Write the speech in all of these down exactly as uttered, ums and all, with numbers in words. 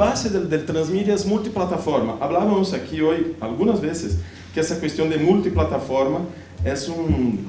base del, del transmedia es multiplataforma. Hablábamos aquí hoy algunas veces que esa cuestión de multiplataforma es un,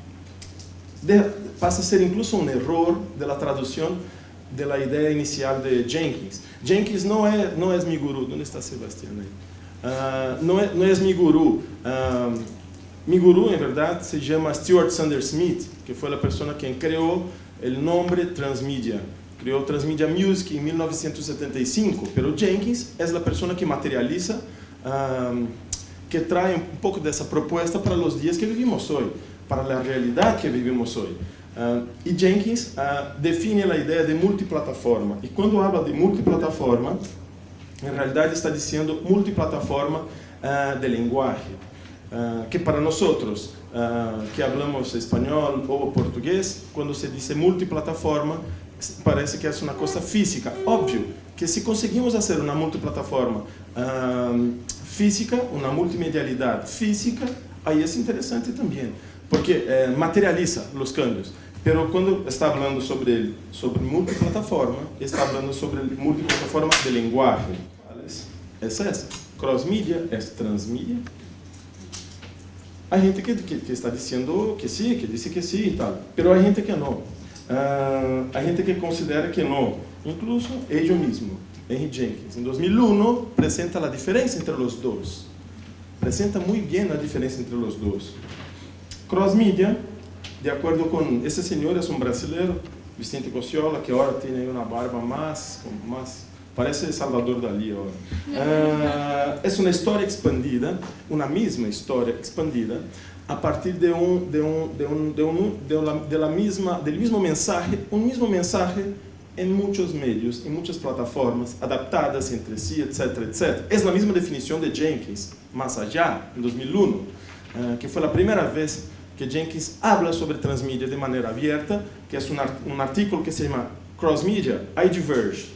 de, pasa a ser incluso un error de la traducción de la idea inicial de Jenkins. Jenkins no es, no es mi gurú. ¿Dónde está Sebastián ahí? Uh, no, es, no es mi gurú. Uh, mi gurú en verdad se llama Stuart Sanders Smith, que fue la persona quien creó el nombre Transmedia. Creó Transmedia Music en mil novecientos setenta y cinco, pero Jenkins es la persona que materializa, um, que trae un poco de esa propuesta para los días que vivimos hoy, para la realidad que vivimos hoy. Uh, y Jenkins uh, define la idea de multiplataforma. Y cuando habla de multiplataforma, en realidad está diciendo multiplataforma uh, de lenguaje. Uh, que para nosotros, uh, que hablamos español o portugués, cuando se dice multiplataforma, parece que es una cosa física. Obvio que si conseguimos hacer una multiplataforma uh, física, una multimedialidad física, ahí es interesante también, porque eh, materializa los cambios. Pero cuando está hablando sobre, el, sobre multiplataforma, está hablando sobre el multiplataforma de lenguaje. Es esa. Crossmedia es transmedia. Hay gente que, que, que está diciendo que sí, que dice que sí y tal, pero hay gente que no. Uh, hay gente que considera que no. Incluso ellos mismos, Henry Jenkins, en dos mil uno, presenta la diferencia entre los dos. Presenta muy bien la diferencia entre los dos. Crossmedia, de acuerdo con ese señor, es un brasileño, Vicente Cosciola, que ahora tiene una barba más, más parece Salvador Dalí ahora. Uh, es una historia expandida, una misma historia expandida, a partir de un, de un, de un, de un, de la, de la misma, del mismo mensaje, un mismo mensaje en muchos medios, en muchas plataformas, adaptadas entre sí, etcétera, etcétera. Es la misma definición de Jenkins, más allá, en dos mil uno, uh, que fue la primera vez que Jenkins habla sobre transmedia de manera abierta, que es un, art un artículo que se llama Crossmedia, I Diverge.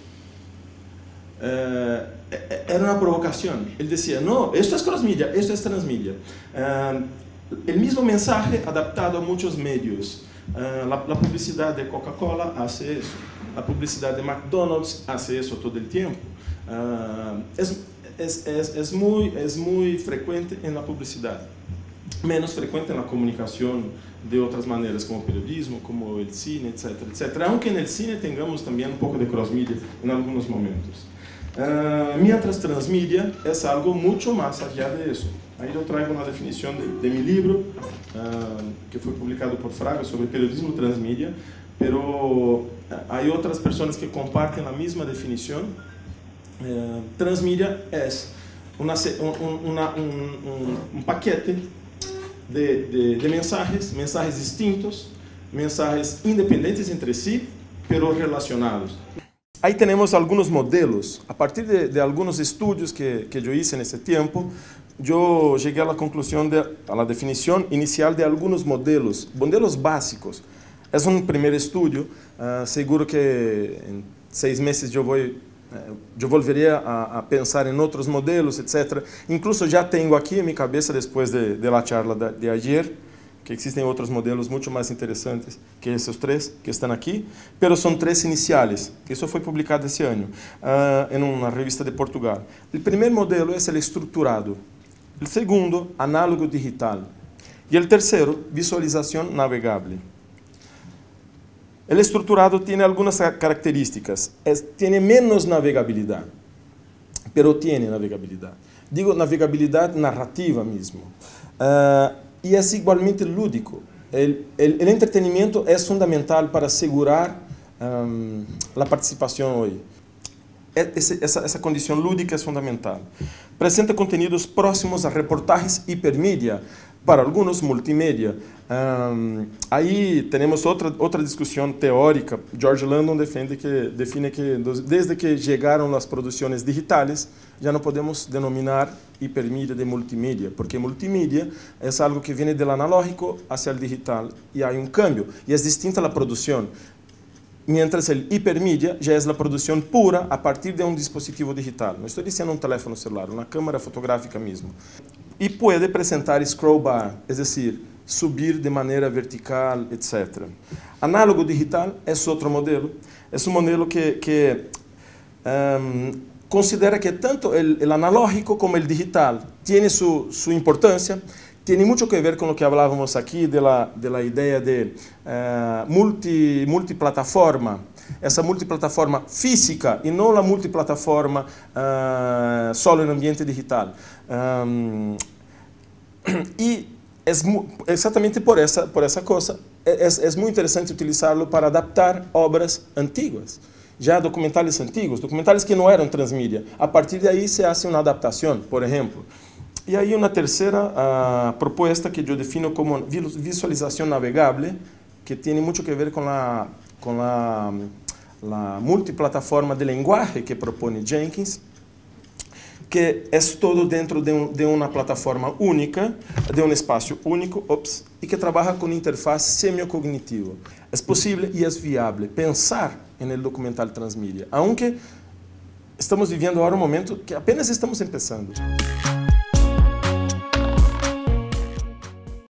Uh, era una provocación. Él decía, no, esto es crossmedia, esto es transmedia. Uh, el mismo mensaje adaptado a muchos medios. Uh, la, la publicidad de Coca-Cola hace eso. La publicidad de McDonald's hace eso todo el tiempo. Uh, es, es, es, es, muy, es muy frecuente en la publicidad. Menos frecuente en la comunicación de otras maneras, como periodismo, como el cine, etcétera, etcétera. Aunque en el cine tengamos también un poco de crossmedia en algunos momentos. Uh, mientras transmedia es algo mucho más allá de eso. Ahí yo traigo una definición de, de mi libro, uh, que fue publicado por Fraga, sobre periodismo transmedia, pero uh, hay otras personas que comparten la misma definición. Uh, transmedia es una, un, una, un, un, un paquete de, de, de mensajes, mensajes distintos, mensajes independientes entre sí, pero relacionados. Ahí tenemos algunos modelos. A partir de, de algunos estudios que, que yo hice en ese tiempo, yo llegué a la conclusión, de, a la definición inicial de algunos modelos, modelos básicos. Es un primer estudio, uh, seguro que en seis meses yo voy, uh, yo volvería a, a pensar en otros modelos, etcétera. Incluso ya tengo aquí en mi cabeza, después de, de la charla de, de ayer, que existen otros modelos mucho más interesantes que esos tres que están aquí, pero son tres iniciales, que eso fue publicado ese año uh, en una revista de Portugal. El primer modelo es el estructurado, el segundo, análogo digital, y el tercero, visualización navegable. El estructurado tiene algunas características, es, tiene menos navegabilidad, pero tiene navegabilidad. Digo navegabilidad narrativa mismo. Uh, Y es igualmente lúdico. El, el, el entretenimiento es fundamental para asegurar um, la participación hoy. Ese, esa, esa condición lúdica es fundamental. Presenta contenidos próximos a reportajes hipermedia, para algunos multimedia. Um, ahí tenemos otra, otra discusión teórica. George Landon defende que, define que desde que llegaron las producciones digitales, ya no podemos denominar hipermedia de multimedia, porque multimedia es algo que viene del analógico hacia el digital, y hay un cambio, y es distinta la producción. Mientras el hipermedia ya es la producción pura a partir de un dispositivo digital. No estoy diciendo un teléfono celular, una cámara fotográfica mismo. Y puede presentar scroll bar, es decir, subir de manera vertical, etcétera. Análogo digital es otro modelo. Es un modelo que, que um, considera que tanto el, el analógico como el digital tiene su, su importancia. Tiene mucho que ver con lo que hablábamos aquí de la, de la idea de uh, multi, multiplataforma, esa multiplataforma física y no la multiplataforma uh, solo en ambiente digital. Um, y es exactamente por esa, por esa cosa, es, es muy interesante utilizarlo para adaptar obras antiguas. Ya documentales antiguos, documentales que no eran transmídia. A partir de ahí se hace una adaptación, por ejemplo. E aí uma terceira uh, proposta que eu defino como visualização navegável, que tem muito que ver com a com a, a multiplataforma de linguagem que propõe Jenkins, que é todo dentro de, um, de uma plataforma única, de um espaço único, ops, e que trabalha com interface semiocognitiva. É possível e é viável pensar no documental transmídia, aunque estamos vivendo agora um momento que apenas estamos começando.